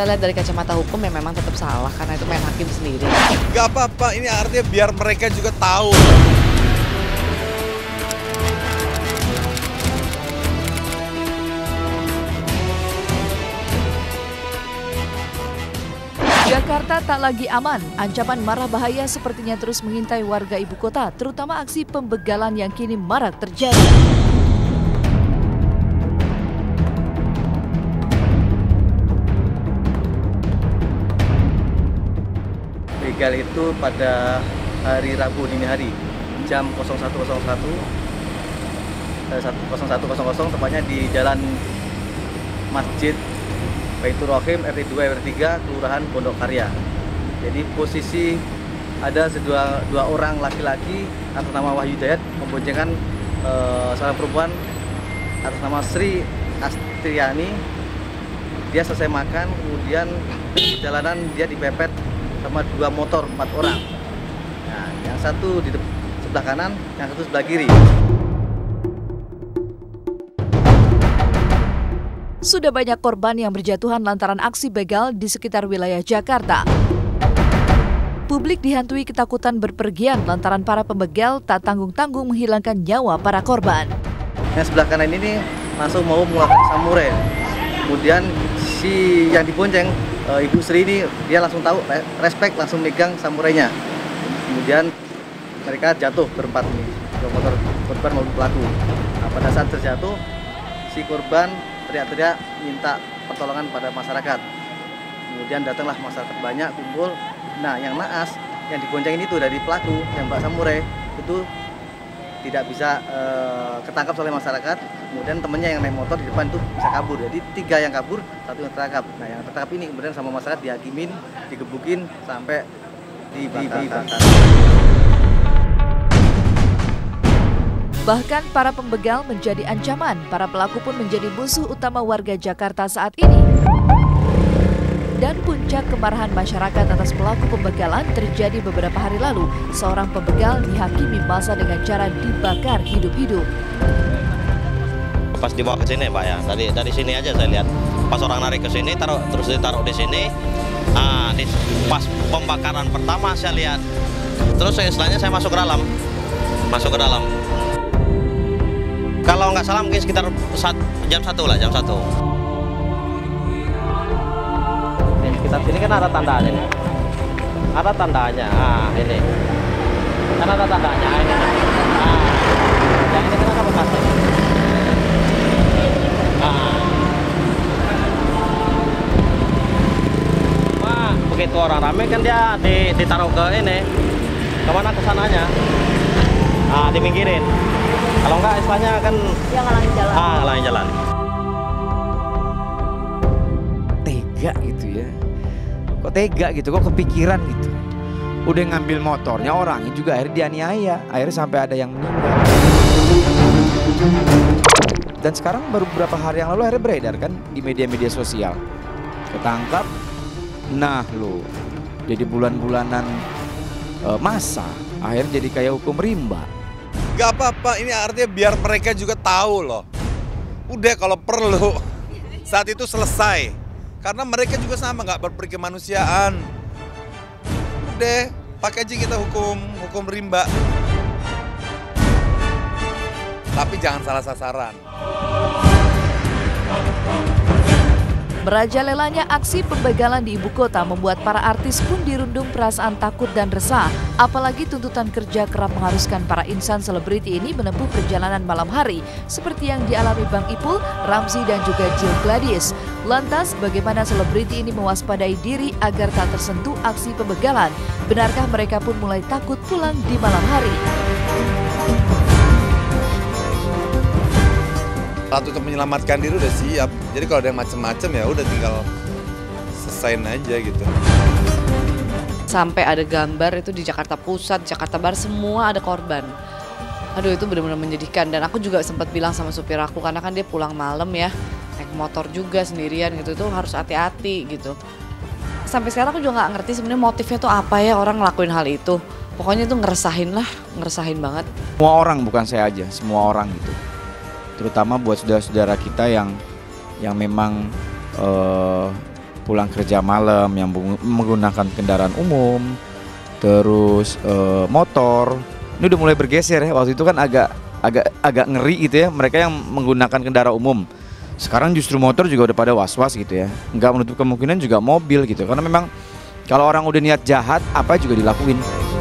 kita lihat dari kacamata hukum ya memang tetap salah karena itu main hakim sendiri. Gak apa-apa, ini artinya biar mereka juga tahu. Jakarta tak lagi aman. Ancaman marah bahaya sepertinya terus mengintai warga ibu kota, terutama aksi pembegalan yang kini marak terjadi. Begal itu pada hari Rabu dini hari jam 01.00 tepatnya di Jalan Masjid Baitur Rahim RT 2 RT 3 Kelurahan Pondok Karya. Jadi posisi ada dua orang laki-laki atas nama Wahyu Dayat memboncengkan seorang perempuan atas nama Sri Astriani. Dia selesai makan, kemudian perjalanan dia dipepet sama dua motor 4 orang. Nah, yang satu di sebelah kanan, yang satu sebelah kiri. Sudah banyak korban yang berjatuhan lantaran aksi begal di sekitar wilayah Jakarta. Publik dihantui ketakutan berpergian lantaran para pembegal tak tanggung-tanggung menghilangkan nyawa para korban. Yang sebelah kanan ini langsung mau melakukan samurai. Kemudian si yang dibonceng, Ibu Sri ini, dia langsung tahu, respect, langsung megang samurainya. Kemudian mereka jatuh berempat ini, dua motor korban maupun pelaku. Nah, pada saat terjatuh, si korban teriak-teriak minta pertolongan pada masyarakat. Kemudian datanglah masyarakat banyak kumpul. Nah, yang naas, yang diboncengin itu dari pelaku, yang Mbak Samurai, itu tidak bisa ketangkap oleh masyarakat. Kemudian temennya yang naik motor di depan itu bisa kabur. Jadi 3 yang kabur, 1 yang tertangkap. Nah, yang tertangkap ini kemudian sama masyarakat dihakimin, digebukin sampai dibakar. Bahkan para pembegal menjadi ancaman, para pelaku pun menjadi musuh utama warga Jakarta saat ini. Dan puncak kemarahan masyarakat atas pelaku pembegalan terjadi beberapa hari lalu. Seorang pembegal dihakimi massa dengan cara dibakar hidup-hidup. Pas dibawa ke sini, Pak, ya, dari sini aja saya lihat. Pas orang narik ke sini, terus ditaruh di sini. Pas pembakaran pertama saya lihat. Terus setelahnya saya masuk ke dalam. Kalau nggak salah mungkin sekitar jam 1 lah, jam 1. Sekitar sini kan ada tandanya nih. Ada tandanya, ini. Kan ada tandanya, ini. Yang ini kan bekasnya. Begitu orang rame kan dia ditaruh ke ini. Kemana kesananya? Diminggirin. Kalau enggak istilahnya kan dia ngalangin jalan. Ngalangin jalan. Tega gitu ya. Kok tega gitu, kok kepikiran gitu. Udah ngambil motornya, orangnya juga akhirnya dianiaya. Akhirnya sampai ada yang meninggal. Dan sekarang baru beberapa hari yang lalu akhirnya beredar kan di media-media sosial. Ketangkap. Nah lo, jadi bulan-bulanan masa. Akhirnya jadi kayak hukum rimba. Gak apa-apa, ini artinya biar mereka juga tahu loh. Udah kalau perlu, saat itu selesai. Karena mereka juga sama, gak berperi kemanusiaan. Udah, pakai aja kita hukum rimba. Tapi jangan salah sasaran. Merajalelanya aksi pembegalan di ibu kota membuat para artis pun dirundung perasaan takut dan resah. Apalagi tuntutan kerja kerap mengharuskan para insan selebriti ini menempuh perjalanan malam hari seperti yang dialami Bang Ipul, Ramzy dan juga Jill Gladys. Lantas bagaimana selebriti ini mewaspadai diri agar tak tersentuh aksi pembegalan? Benarkah mereka pun mulai takut pulang di malam hari? Alat untuk menyelamatkan diri udah siap. Jadi kalau ada yang macem-macem ya udah tinggal selesain aja gitu. Sampai ada gambar itu di Jakarta Pusat, Jakarta Barat, semua ada korban. Aduh, itu benar-benar menyedihkan. Dan aku juga sempat bilang sama supir aku, karena kan dia pulang malam ya, naik motor juga sendirian gitu, itu harus hati-hati gitu. Sampai sekarang aku juga nggak ngerti sebenarnya motifnya tuh apa ya orang ngelakuin hal itu. Pokoknya itu ngeresahin banget. Semua orang, bukan saya aja, semua orang gitu. Terutama buat saudara-saudara kita yang memang pulang kerja malam, yang menggunakan kendaraan umum, terus motor. Ini udah mulai bergeser ya. Waktu itu kan agak ngeri gitu ya, mereka yang menggunakan kendaraan umum. Sekarang justru motor juga udah pada was-was gitu ya. Nggak menutup kemungkinan juga mobil gitu. Karena memang kalau orang udah niat jahat, apa juga dilakuin.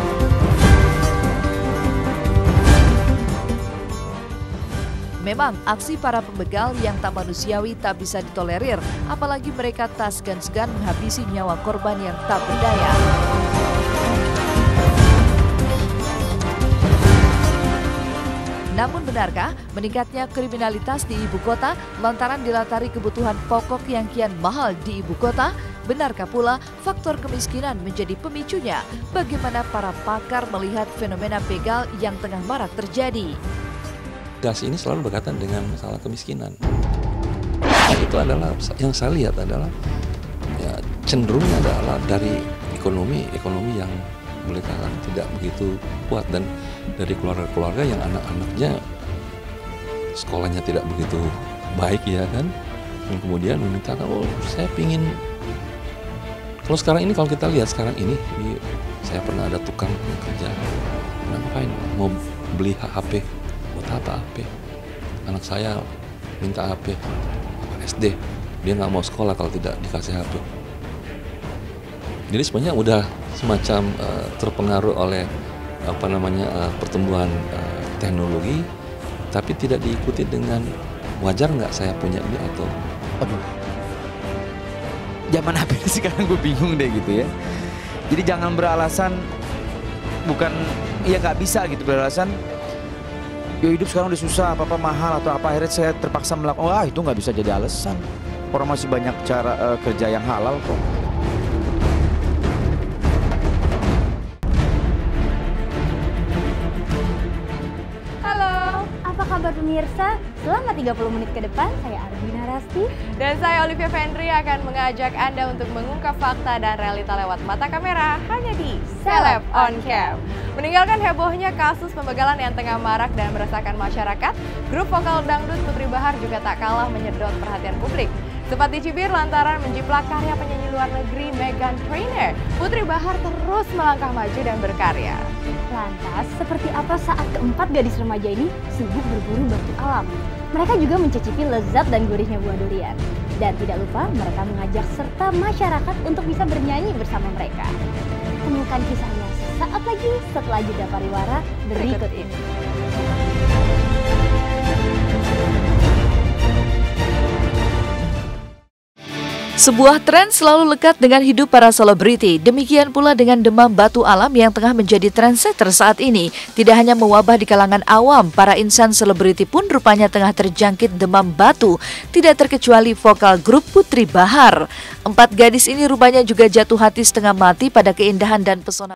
Memang aksi para pembegal yang tak manusiawi tak bisa ditolerir, apalagi mereka tak segan-segan menghabisi nyawa korban yang tak berdaya. Namun benarkah meningkatnya kriminalitas di ibu kota lantaran dilatari kebutuhan pokok yang kian mahal di ibu kota? Benarkah pula faktor kemiskinan menjadi pemicunya? Bagaimana para pakar melihat fenomena begal yang tengah marak terjadi? Das ini selalu berkaitan dengan masalah kemiskinan. Itu adalah yang saya lihat adalah ya, cenderungnya adalah dari ekonomi yang boleh katakan tidak begitu kuat, dan dari keluarga-keluarga yang anak-anaknya sekolahnya tidak begitu baik ya kan, dan kemudian memintakan, oh saya pingin. Kalau sekarang ini, kalau kita lihat sekarang ini saya pernah ada tukang kerja, ngapain mau beli HP. Buat apa HP? Anak saya minta HP SD, dia nggak mau sekolah kalau tidak dikasih HP. Jadi sebenarnya udah semacam terpengaruh oleh pertumbuhan teknologi, tapi tidak diikuti dengan wajar nggak saya punya ini atau. Aduh, zaman HP sekarang gue bingung deh gitu ya. Jadi jangan beralasan, bukan ya nggak bisa gitu beralasan. Ya hidup sekarang udah susah, apa-apa mahal atau apa, akhirnya saya terpaksa melakukan. Wah itu nggak bisa jadi alasan. Orang masih banyak cara kerja yang halal kok. Halo, apa kabar pemirsa? Selama 30 menit ke depan, saya Arvina Rasti dan saya Olivia Fendri akan mengajak Anda untuk mengungkap fakta dan realita lewat mata kamera hanya di Celeb on Cam. Meninggalkan hebohnya kasus pembegalan yang tengah marak dan meresahkan masyarakat, grup vokal dangdut Putri Bahar juga tak kalah menyedot perhatian publik. Sempat dicibir lantaran menjiplak karya penyanyi luar negeri Meghan Trainor, Putri Bahar terus melangkah maju dan berkarya. Lantas, seperti apa saat keempat gadis remaja ini sibuk berburu batu alam? Mereka juga mencicipi lezat dan gurihnya buah durian. Dan tidak lupa mereka mengajak serta masyarakat untuk bisa bernyanyi bersama mereka. Temukan kisahnya sesaat lagi setelah jeda pariwara berikut ini. Sebuah tren selalu lekat dengan hidup para selebriti. Demikian pula dengan demam batu alam yang tengah menjadi trendsetter saat ini. Tidak hanya mewabah di kalangan awam, para insan selebriti pun rupanya tengah terjangkit demam batu. Tidak terkecuali vokal grup Putri Bahar. 4 gadis ini rupanya juga jatuh hati setengah mati pada keindahan dan pesona